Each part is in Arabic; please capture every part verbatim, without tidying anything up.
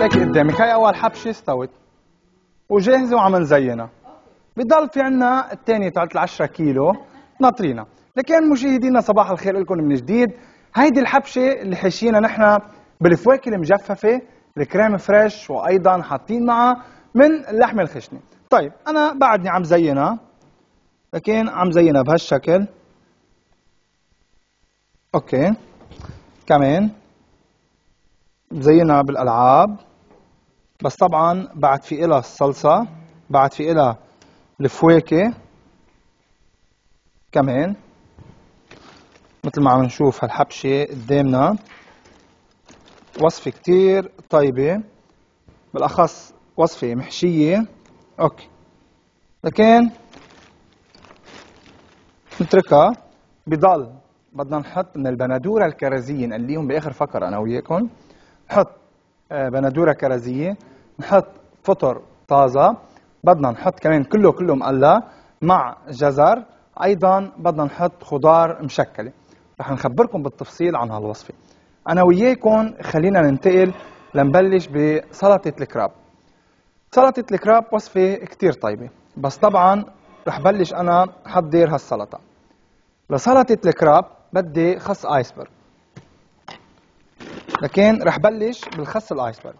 هيك قدامك، هاي اول حبشه استوت وجاهزه وعم نزينها. بضل في عنا الثانيه تاعت العشرة كيلو ناطرينا. لكن مشاهدينا صباح الخير لكم من جديد. هيدي الحبشه اللي حشينا نحن بالفواكه المجففه، الكريم فريش، وايضا حاطين معها من اللحمه الخشنه. طيب انا بعدني عم زينها، لكن عم زينها بهالشكل. اوكي، كمان مزينها بالالعاب، بس طبعا بعد في إلها الصلصه، بعد في إلها الفواكه كمان. مثل ما عم نشوف هالحبشه قدامنا، وصفه كتير طيبه، بالاخص وصفه محشيه. اوكي، لكن نتركها. بضل بدنا نحط من البندوره الكرزيه، نقليهم باخر فقره انا وياكم. نحط بندوره كرزيه، نحط فطر طازه، بدنا نحط كمان كله كله مقلى مع جزر، ايضا بدنا نحط خضار مشكله. رح نخبركم بالتفصيل عن هالوصفه. انا وياكم خلينا ننتقل لنبلش بسلطه الكراب. سلطه الكراب وصفه كتير طيبه، بس طبعا رح بلش انا احضر هالسلطه. لسلطه الكراب بدي خس ايسبرغ، لكن رح بلش بالخس الايسبرغ.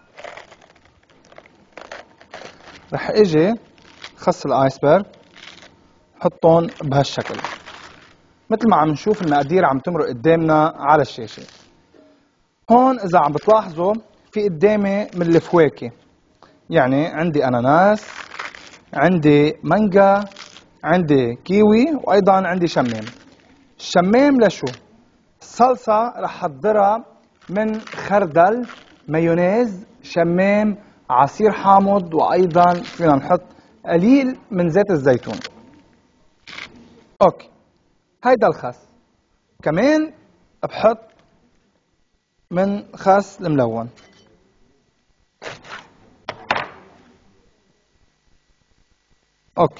رح اجي خس الايسبرغ حطهم بهالشكل مثل ما عم نشوف المقادير عم تمرق قدامنا على الشاشه. هون اذا عم بتلاحظوا في قدامي من الفواكه، يعني عندي اناناس، عندي مانجا، عندي كيوي، وايضا عندي شمام. الشمام لشو؟ الصلصه رح احضرها من خردل، مايونيز، شمام، عصير حامض، وايضا فينا نحط قليل من زيت الزيتون. اوكي، هيدا الخس. كمان بحط من خس الملون. اوكي،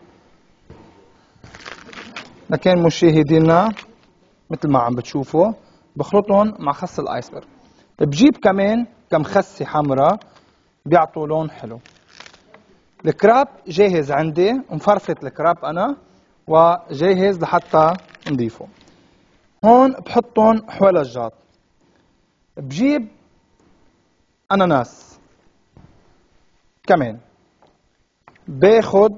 لكن مشاهدينا مثل ما عم بتشوفوا بخلطهم مع خس الايسبرغ. بجيب كمان كم خسه حمراء بيعطوا لون حلو. الكراب جاهز عندي، مفرفت الكراب انا وجاهز لحتى نضيفه. هون بحطهم حوالجات. بجيب اناناس كمان، باخد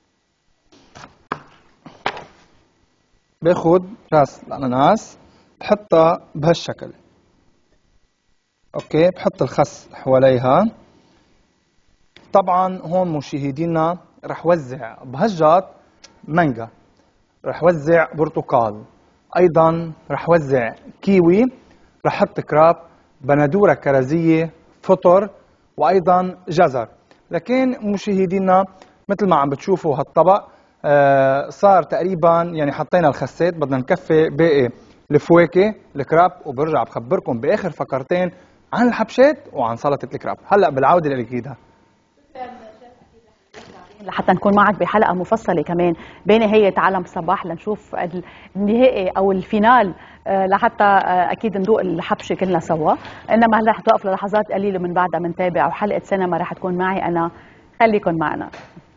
باخد راس الاناناس بحطها بهالشكل. اوكي، بحط الخس حواليها. طبعا هون مشاهدينا رح وزع بهجات مانجا، رح وزع برتقال، ايضا رح وزع كيوي، رح احط كراب، بندوره كرزيه، فطر، وايضا جزر. لكن مشاهدينا مثل ما عم بتشوفوا هالطبق آه صار تقريبا يعني حطينا الخسات، بدنا نكفي باقي الفواكه الكراب، وبرجع بخبركم باخر فقرتين عن الحبشات وعن سلطه الكراب. هلا بالعوده للكيدا لحتى نكون معك بحلقه مفصله كمان بنهايه عالم صباح لنشوف النهائي او الفينال، لحتى اكيد ندوق الحبشه كلنا سوا. انما هلا رح توقف للحظات قليله من بعدها بنتابع، وحلقه سينما رح تكون معي انا. خليكن معنا.